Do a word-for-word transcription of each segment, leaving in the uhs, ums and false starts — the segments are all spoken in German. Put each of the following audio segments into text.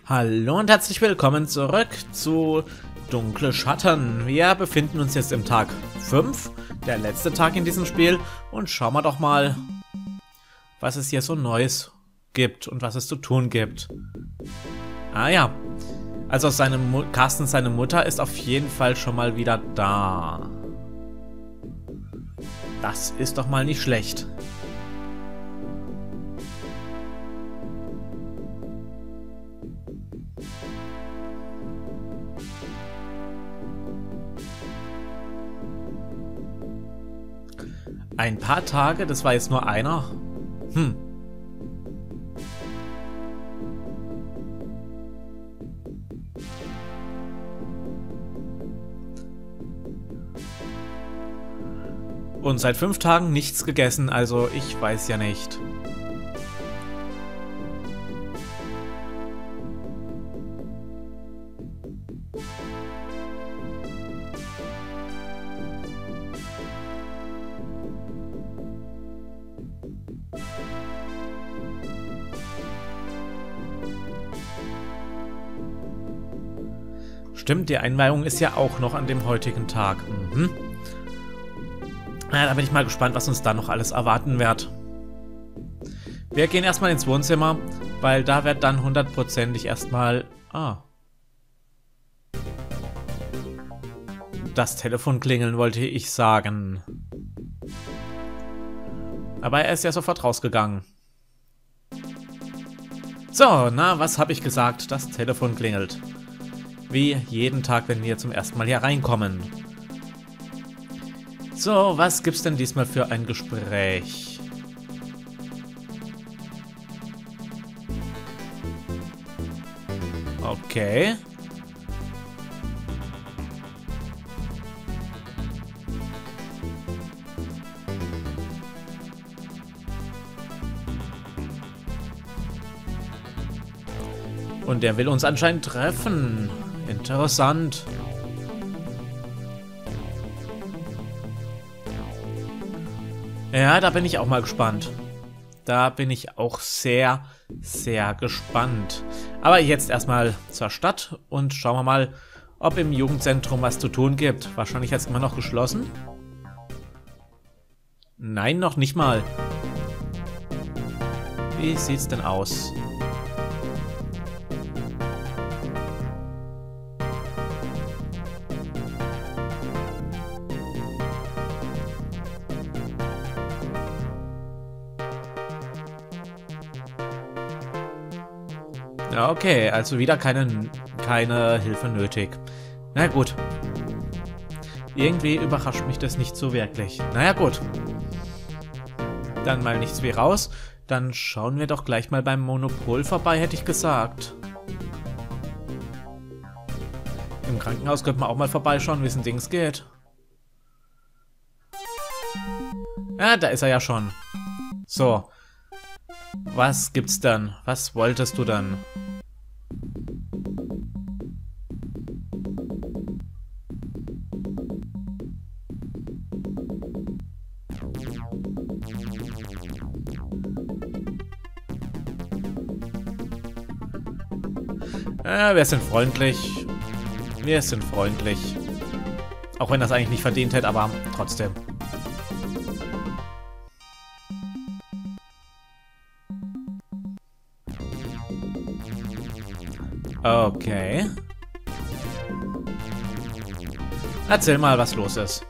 Hallo und herzlich willkommen zurück zu Dunkle Schatten. Wir befinden uns jetzt im Tag fünf, der letzte Tag in diesem Spiel. Und schauen wir doch mal, was es hier so Neues gibt und was es zu tun gibt. Ah ja, also seine Mu Carsten, seine Mutter, ist auf jeden Fall schon mal wieder da. Das ist doch mal nicht schlecht. Ein paar Tage, das war jetzt nur einer. Hm. Und seit fünf Tagen nichts gegessen, also ich weiß ja nicht. Stimmt, die Einweihung ist ja auch noch an dem heutigen Tag. Mhm. Ja, da bin ich mal gespannt, was uns da noch alles erwarten wird. Wir gehen erstmal ins Wohnzimmer, weil da wird dann hundertprozentig erstmal... Ah. Das Telefon klingeln, wollte ich sagen. Aber er ist ja sofort rausgegangen. So, na, was habe ich gesagt? Das Telefon klingelt. Wie jeden Tag, wenn wir zum ersten Mal hier reinkommen. So, was gibt's denn diesmal für ein Gespräch? Okay. Und der will uns anscheinend treffen. Interessant. Ja, da bin ich auch mal gespannt. Da bin ich auch sehr, sehr gespannt. Aber jetzt erstmal zur Stadt und schauen wir mal, ob im Jugendzentrum was zu tun gibt. Wahrscheinlich jetzt immer noch geschlossen. Nein, noch nicht mal. Wie sieht's denn aus? Ja, okay, also wieder keine, keine Hilfe nötig. Na gut. Irgendwie überrascht mich das nicht so wirklich. Naja, gut. Dann mal nichts wie raus. Dann schauen wir doch gleich mal beim Monopol vorbei, hätte ich gesagt. Im Krankenhaus könnte man auch mal vorbeischauen, wie es in Dings geht. Ja, da ist er ja schon. So. Was gibt's dann? Was wolltest du dann? Äh, wir sind freundlich. Wir sind freundlich. Auch wenn das eigentlich nicht verdient hätte, aber trotzdem. Okay. Erzähl mal, was los ist.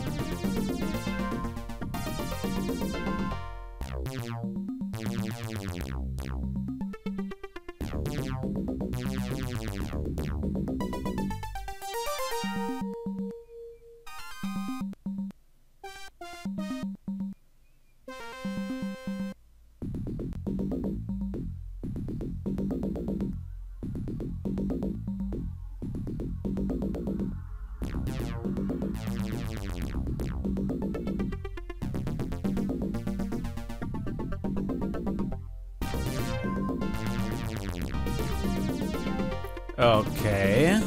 Okay.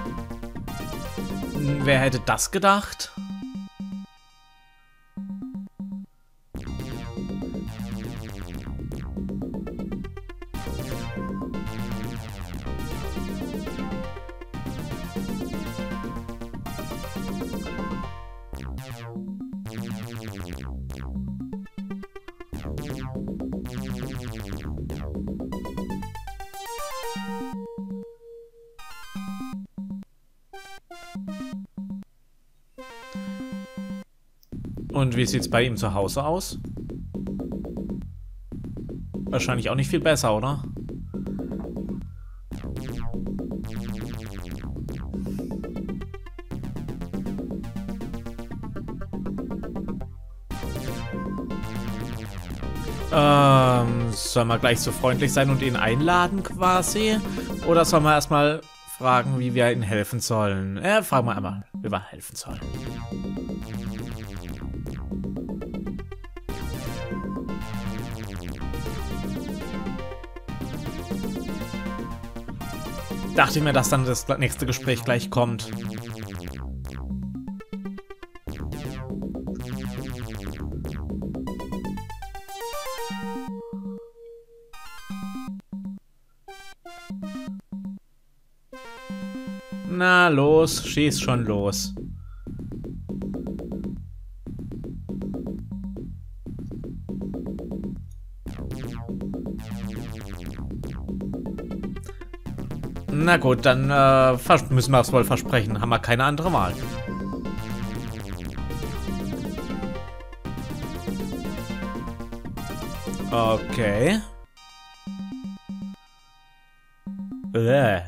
Wer hätte das gedacht? Und wie sieht's bei ihm zu Hause aus? Wahrscheinlich auch nicht viel besser, oder? Ähm, soll man gleich so freundlich sein und ihn einladen quasi? Oder soll man erstmal fragen, wie wir ihnen helfen sollen? Äh, fragen wir einmal, wie wir helfen sollen. Dachte ich mir, dass dann das nächste Gespräch gleich kommt. Na los, schieß schon los. Na gut, dann äh, müssen wir es wohl versprechen. Haben wir keine andere Wahl. Okay. Bäh.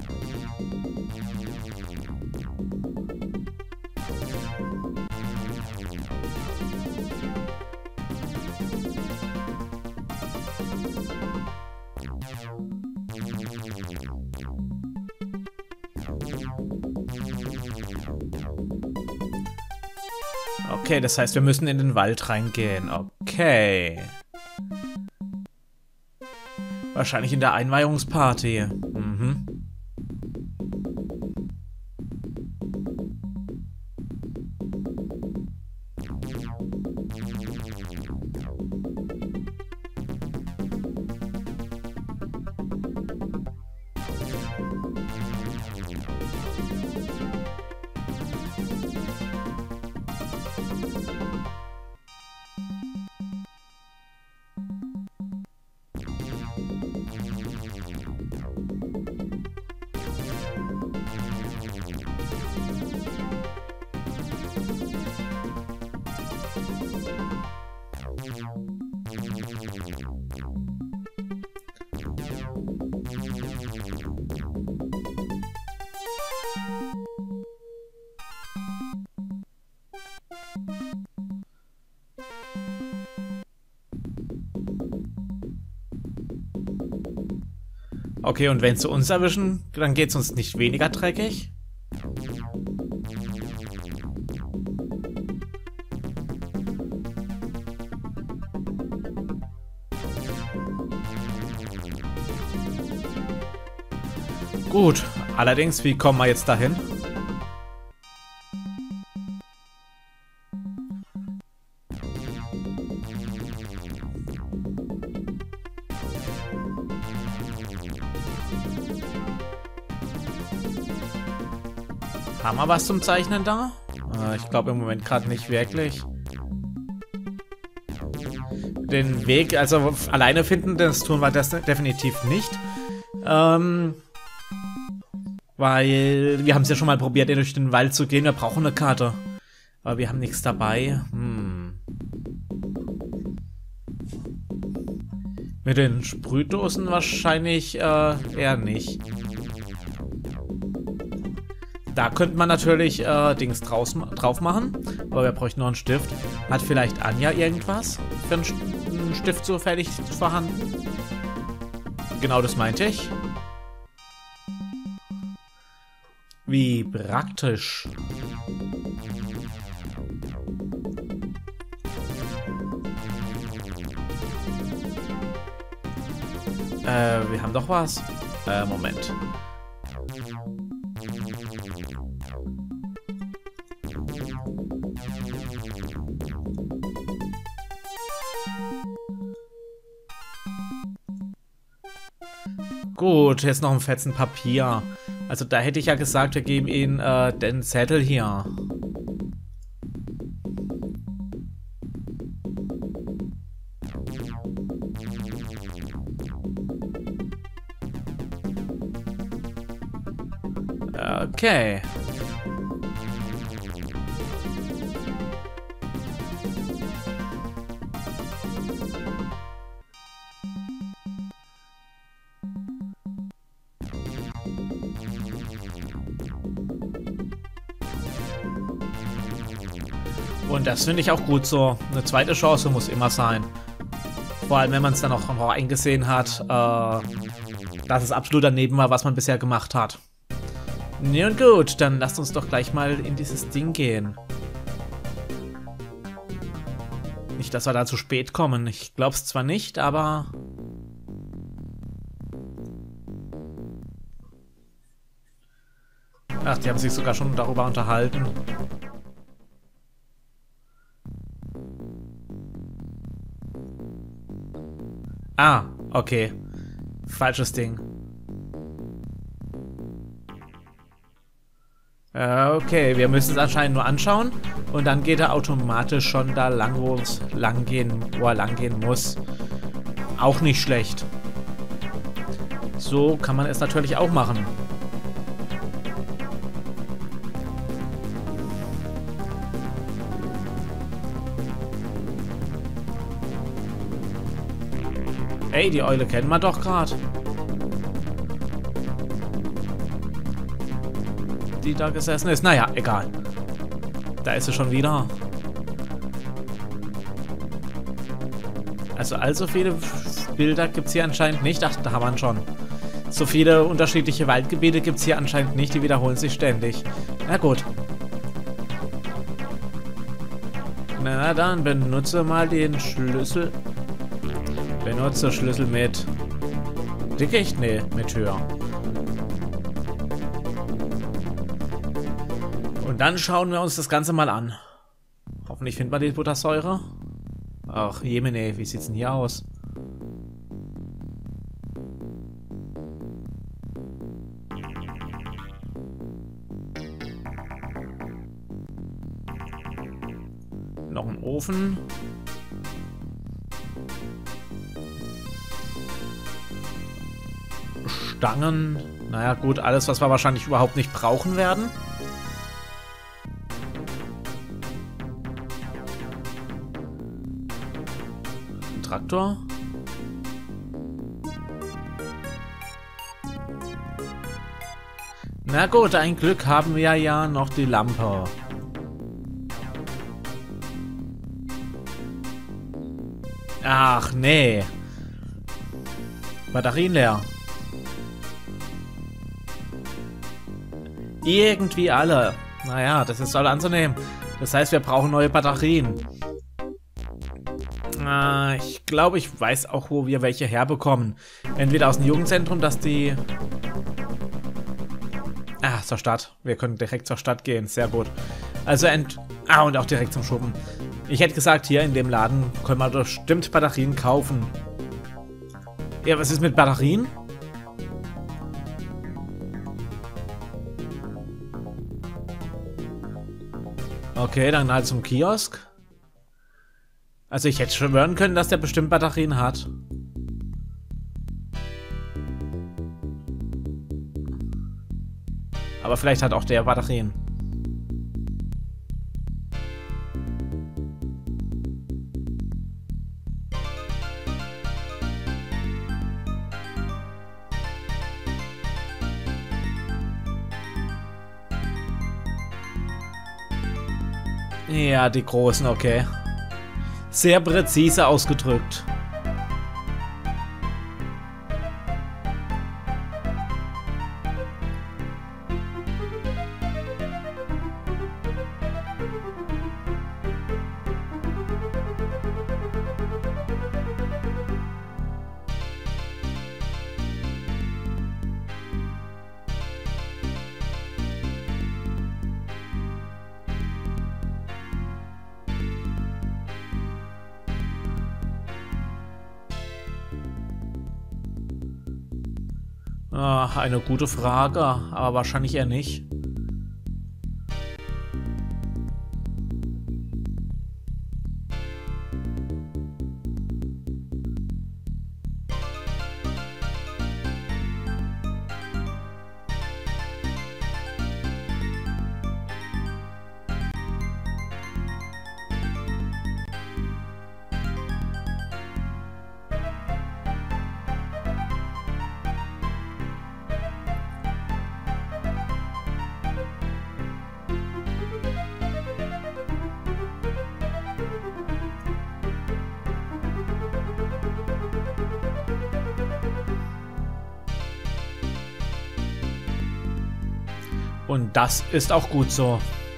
Okay, das heißt, wir müssen in den Wald reingehen. Okay. Wahrscheinlich in der Einweihungsparty. Mhm. Okay, und wenn sie uns erwischen, dann geht's uns nicht weniger dreckig? Gut, allerdings, wie kommen wir jetzt dahin? Haben wir was zum Zeichnen da? Äh, ich glaube im Moment gerade nicht wirklich. Den Weg, also alleine finden, das tun wir das definitiv nicht. Ähm, weil wir haben es ja schon mal probiert, durch den Wald zu gehen. Wir brauchen eine Karte. Aber wir haben nichts dabei. Hm. Mit den Sprühdosen wahrscheinlich äh, eher nicht. Da könnte man natürlich äh, Dings draus, drauf machen, aber wir bräuchten noch einen Stift. Hat vielleicht Anja irgendwas für einen, einen Stift zufällig vorhanden? Genau das meinte ich. Wie praktisch. Äh, wir haben doch was. Äh, Moment. Gut, jetzt noch ein Fetzen Papier. Also da hätte ich ja gesagt, wir geben ihnen äh, den Zettel hier. Okay. Und das finde ich auch gut so. Eine zweite Chance muss immer sein. Vor allem, wenn man es dann auch noch eingesehen hat, äh, dass es absolut daneben war, was man bisher gemacht hat. Nee, und gut, dann lasst uns doch gleich mal in dieses Ding gehen. Nicht, dass wir da zu spät kommen. Ich glaube es zwar nicht, aber... Ach, die haben sich sogar schon darüber unterhalten. Ah, okay. Falsches Ding. Äh, okay, wir müssen es anscheinend nur anschauen. Und dann geht er automatisch schon da lang, wo es lang gehen, wo er lang gehen muss. Auch nicht schlecht. So kann man es natürlich auch machen. Ey, die Eule kennen wir doch gerade. Die da gesessen ist. Naja, egal. Da ist sie schon wieder. Also allzu viele Bilder gibt es hier anscheinend nicht. Ach, da haben wir ihn schon. So viele unterschiedliche Waldgebiete gibt es hier anscheinend nicht. Die wiederholen sich ständig. Na gut. Na dann, benutze mal den Schlüssel. Benutze Schlüssel mit Dickicht? Nee, mit Höhe. Und dann schauen wir uns das Ganze mal an. Hoffentlich finden wir die Buttersäure. Ach, Jemine, wie sieht's denn hier aus? Noch ein Ofen. Stangen. Naja gut, alles, was wir wahrscheinlich überhaupt nicht brauchen werden. Ein Traktor. Na gut, ein Glück haben wir ja noch die Lampe. Ach nee. Batterien leer. Irgendwie alle. Naja, das ist alle anzunehmen. Das heißt, wir brauchen neue Batterien. Äh, ich glaube, ich weiß auch, wo wir welche herbekommen. Entweder aus dem Jugendzentrum, dass die... Ah, zur Stadt. Wir können direkt zur Stadt gehen. Sehr gut. Also, ent... Ah, und auch direkt zum Schuppen. Ich hätte gesagt, hier in dem Laden können wir bestimmt Batterien kaufen. Ja, was ist mit Batterien? Okay, dann halt zum Kiosk. Also ich hätte schwören können, dass der bestimmt Batterien hat. Aber vielleicht hat auch der Batterien. Ja, die großen, okay. Sehr präzise ausgedrückt. Ah, eine gute Frage, aber wahrscheinlich eher nicht. Und das ist auch gut so.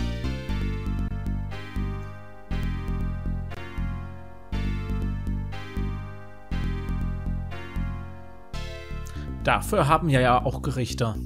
Dafür haben wir ja auch Gerichte.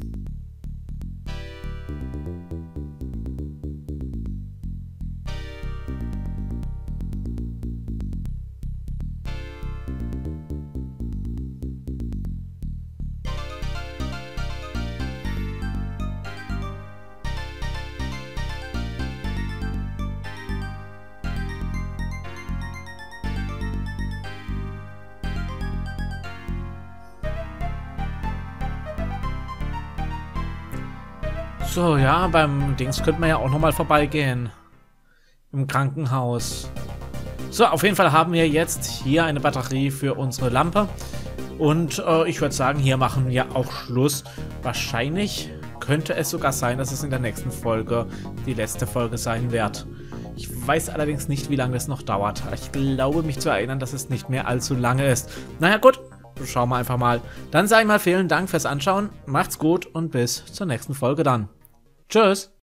So, ja, beim Dings könnte man ja auch nochmal vorbeigehen. Im Krankenhaus. So, auf jeden Fall haben wir jetzt hier eine Batterie für unsere Lampe. Und äh, ich würde sagen, hier machen wir auch Schluss. Wahrscheinlich könnte es sogar sein, dass es in der nächsten Folge die letzte Folge sein wird. Ich weiß allerdings nicht, wie lange es noch dauert. Ich glaube, mich zu erinnern, dass es nicht mehr allzu lange ist. Naja, gut. Schauen wir einfach mal. Dann sage ich mal vielen Dank fürs Anschauen. Macht's gut und bis zur nächsten Folge dann. Tschüss.